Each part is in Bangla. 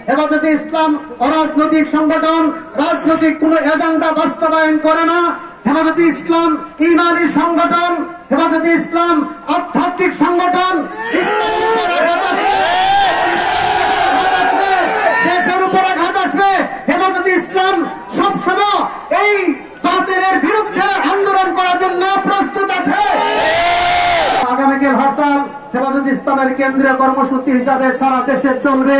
হেফাজতে ইসলাম অরাজনৈতিক সংগঠন, রাজনৈতিক কোন এজেন্ডা বাস্তবায়ন করে না। হেফাজতে ইসলাম ঈমানী সংগঠন, হেফাজতে ইসলাম আধ্যাত্মিক সংগঠন। দেশের উপর আঘাত আসবে, হেফাজতে ইসলাম সবসময় এই বাতিলের বিরুদ্ধে আন্দোলন করার জন্য প্রস্তুত আছে। আগামীকাল হরতাল হেফাজতে ইসলামের কেন্দ্রীয় কর্মসূচি হিসাবে সারা দেশে চলবে।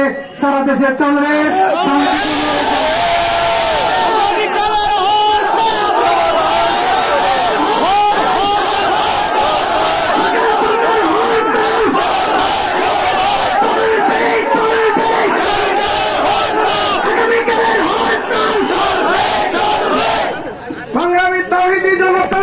সংগ্রামী তাওহীদি জনতা,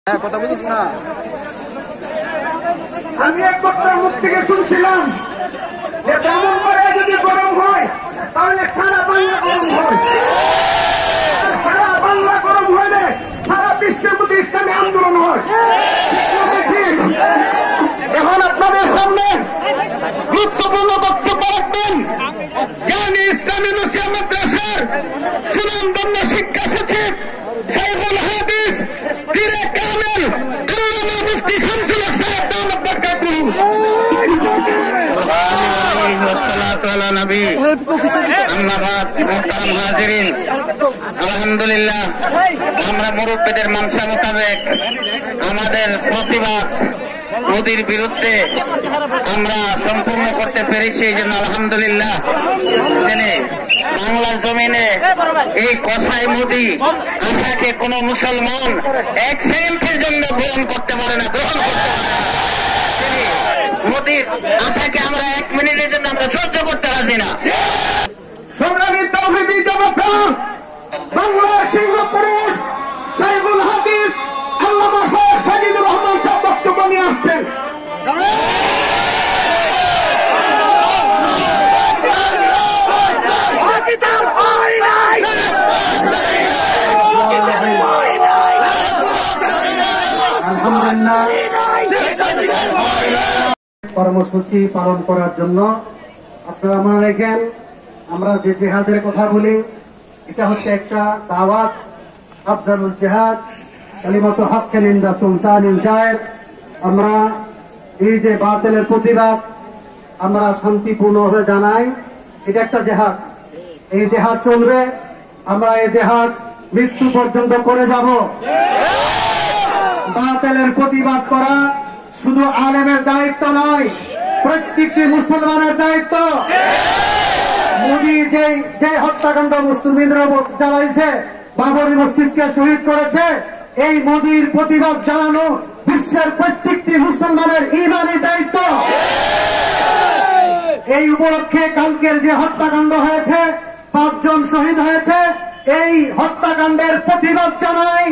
কথা বলিস না। আমি এক বক্তার মুখ থেকে শুনছিলাম যে ব্রাহ্মণবাড়িয়া যদি গরম হয় তাহলে সারা বাংলা গরম হয়, সারা বাংলা গরম হলে সারা বিশ্বের প্রতি ইসলামী আন্দোলন হয়। এখন আপনাদের সামনে গুরুত্বপূর্ণ বক্তব্য রাখবেন জানি ইসলামী মুসলিম মাদ্রাসার সুনামধন্য শিক্ষা সচিব সাইফুল হাদিস পীরে কামেল আল্লামা মুফতি শামসুল হক সাহেব দাওয়াত বরকাতুহু। আলহামদুলিল্লাহ, আমরা মুরব্বীদের মানসা মোতাবেক আমাদের প্রতিবাদ মোদির বিরুদ্ধে আমরা সম্পূর্ণ করতে পেরেছি। এই জন্য আলহামদুলিল্লাহ। তিনি বাংলার জমিনে এই কসাই মোদি আশাকে কোন মুসলমান এক সেকেন্ডের জন্য গ্রহণ করতে পারে না, গ্রহণ করতে পারে না। মোদির আশাকে আমরা এক মিনিটের জন্য আমরা সহ্য করতে রাজি না। সংগ্রামী তাওহীদি জনতা, বাংলার সিংহ পুরুষ সাইফুল হাদিস আল্লামা শাহ সাজিদুর রহমান সাহেব বক্তব্য নিয়ে আসছেন। কর্মসূচি পালন করার জন্য আপনারা মনে রাখেন, আমরা যে জেহাদের কথা বলি এটা হচ্ছে একটা দাওয়াত, আফজালুল জিহাদ কালিমাতু হাক্কিন ইনদা সুলতানিল জায়ের। আমরা এই যে বাতিলের প্রতিবাদ আমরা শান্তিপূর্ণভাবে জানাই, এটা একটা জেহাদ। এই জেহাদ চলবে, আমরা এই জেহাদ মৃত্যু পর্যন্ত করে যাব। বাতিলের প্রতিবাদ করা শুধু আলেমের দায়িত্ব নয়, প্রত্যেকটি মুসলমানের দায়িত্ব। মোদী যে হত্যাকাণ্ড মুসলিমরা চালাইছে, বাবরি মসজিদকে শহীদ করেছে, এই মোদীর প্রতিবাদ জানানো বিশ্বের প্রত্যেকটি মুসলমানের ঈমানী দায়িত্ব। এই উপলক্ষে কালকের যে হত্যাকাণ্ড হয়েছে, 5 জন শহীদ হয়েছে, এই হত্যাকাণ্ডের প্রতিবাদ জানাই।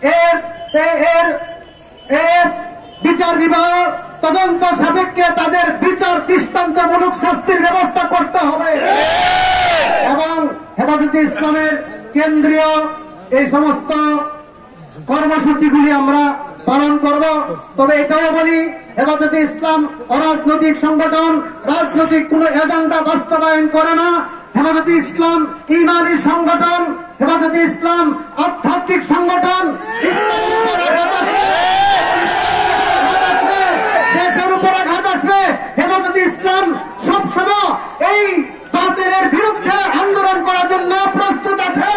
এর বিচার বিভাগ তদন্ত সাপেক্ষে তাদের বিচার দৃষ্টান্তমূলক শাস্তির ব্যবস্থা করতে হবে এবং হেফাজতে ইসলামের কেন্দ্রীয় এই সমস্ত কর্মসূচিগুলি আমরা পালন করব। তবে এটাও বলি, হেফাজতে ইসলাম অরাজনৈতিক সংগঠন, রাজনৈতিক কোন এজেন্ডা বাস্তবায়ন করে না। হেফাজতে ইসলাম ঈমানী সংগঠন, হেফাজতে ইসলাম আধ্যাত্মিক সংগঠন। দেশের উপর আঘাত আসবে, হেফাজতে ইসলাম সবসময় এই বাতিলের বিরুদ্ধে আন্দোলন করার জন্য প্রস্তুত আছে।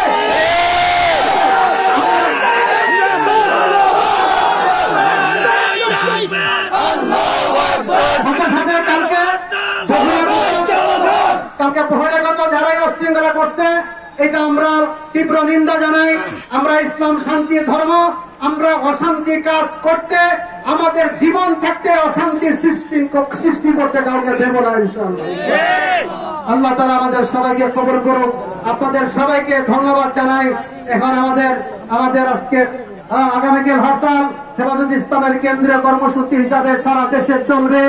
কালকে বহিরাগত যারা অশৃঙ্খলা করছে, এটা আমরা তীব্র নিন্দা জানাই। আমরা ইসলাম শান্তির ধর্ম, আমরা অশান্তির কাজ করতে, আমাদের জীবন থাকতে অশান্তির সৃষ্টি করতে কাউকে দেব না ইনশাআল্লাহ। আল্লাহ তাআলা আমাদের সবাইকে কবুল করুক। আপনাদের সবাইকে ধন্যবাদ জানাই। এখন আমাদের আজকে আগামীকাল হরতাল হেফাজতে ইসলামের কেন্দ্রীয় কর্মসূচি হিসাবে সারা দেশে চলবে।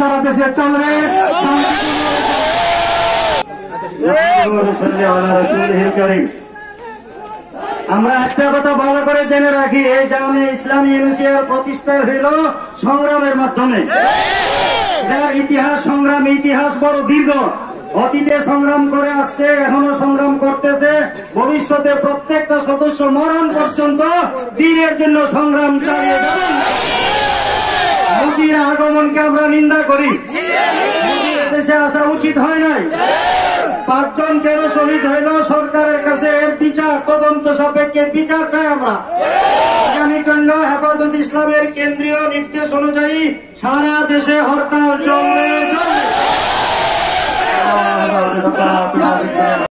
আমরা একটা কথা ভালো করে জেনে রাখি, এই জামে ইসলামী ইউনিভার্সিটির প্রতিষ্ঠা হইল সংগ্রামের মাধ্যমে। এটার ইতিহাস বড় দীর্ঘ। অতীতে সংগ্রাম করে আসছে, এখনো সংগ্রাম করতেছে, ভবিষ্যতে প্রত্যেকটা সদস্য মরণ পর্যন্ত দিনের জন্য সংগ্রাম চালিয়ে যাবেন। মোদীর আগমনকে আমরা নিন্দা করি। মোদীর দেশে আসা উচিত হয় নাই। 5 জন কেন শহীদ হইল, সরকারের কাছে এর বিচার, তদন্ত সাপেক্ষে বিচার চাই আমরা। আগামীকাল হেফাজতে ইসলামের কেন্দ্রীয় নির্দেশ অনুযায়ী সারা দেশে হরতাল চলবে।